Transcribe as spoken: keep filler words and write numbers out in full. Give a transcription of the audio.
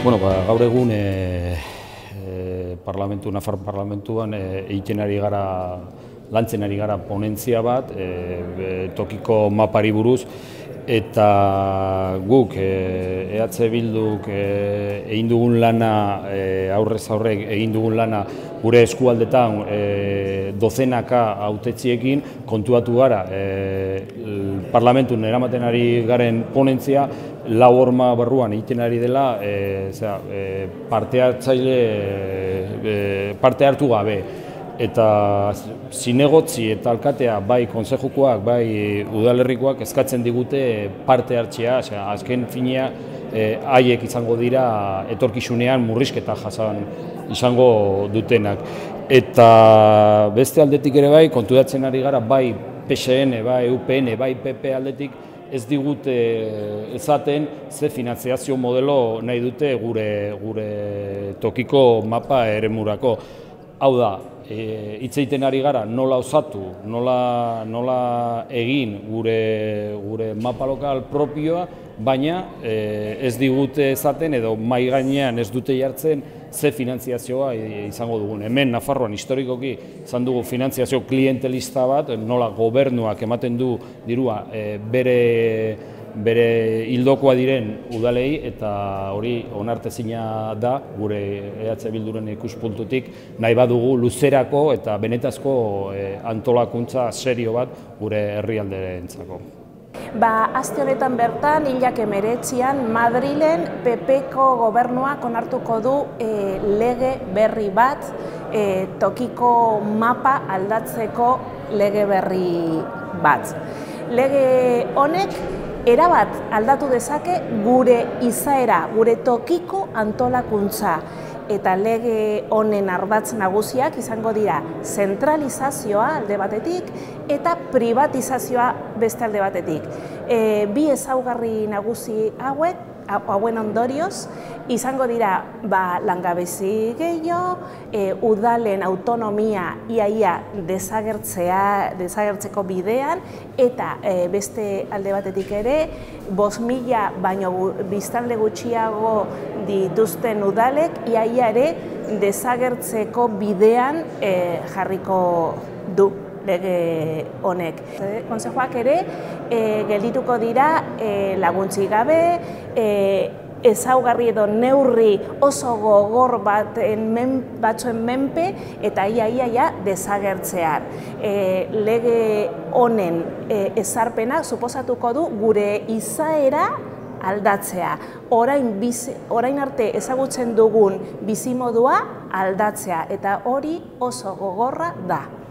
Bueno, ba, gaur egun e, e, parlamentu, Nafar parlamentuan e, egiten ari gara, lantzen ari gara ponentzia bat, e, e, tokiko mapari buruz, eta guk e, EH Bilduk e, egin dugun lana, e, aurrez aurrek egin dugun lana gure eskualdetan e, dozenaka hautetziekin kontuatu gara e, parlamentun eramaten ari garen ponentzia lau horma barruan egiten ari dela e, zera, e, parte hartzaile e, parte hartu gabe. Eta zinegotzi eta alkatea, bai konsejukoak, bai udalerrikoak eskatzen digute parte hartzea, osea, azken finea eh, haiek izango dira etorkizunean murrizketa jasan izango dutenak. Eta beste aldetik ere bai, konturatzen ari gara, bai P S N, bai U P N, bai P P aldetik, ez digute ezaten ze finanziazio modelo nahi dute gure, gure tokiko mapa eremurako. Hau da, hitz egiten ari gara nola osatu, nola, nola egin gure, gure mapa lokal propioa, baina e, ez digute esaten edo mai gainean ez dute jartzen ze finanziazioa izango dugun. Hemen Nafarroan historikoki izan dugu finanziazio klientelista bat, nola gobernuak ematen du dirua e, bere bere hildokoa diren udalei, eta hori onartezina da gure EH Bilduren ikuspuntutik nahi badugu luzerako eta benetazko antolakuntza serio bat gure herrialderentzako. Ba, aste honetan bertan, hilak hemeretzian, Madrilen P Pko gobernuak onartuko du e, lege berri bat, e, tokiko mapa aldatzeko lege berri bat. Lege honek erabat aldatu dezake gure izaera, gure tokiko antolakuntza, eta lege honen ardatz nagusiak izango dira zentralizazioa alde batetik eta privatizazioa beste alde batetik. E, bi ezaugarri nagusi hauek, hauen ondorioz, izango dira ba, langabezi gehiago, e, udalen autonomia iaia desagertzea, desagertzeko bidean, eta e, beste alde batetik ere, bost mila baino biztanle gutxiago dituzten udalek iaia ere desagertzeko bidean e, jarriko du lege honek. Konsejoak ere e, geldituko dira e, laguntzik gabe, e, ezaugarri edo neurri oso gogor baten men, batzuen menpe eta ia ia ia desagertzean. E, lege honen e, ezarpena suposatuko du gure izaera aldatzea. Orain, bizi, orain arte ezagutzen dugun bizimodua aldatzea, eta hori oso gogorra da.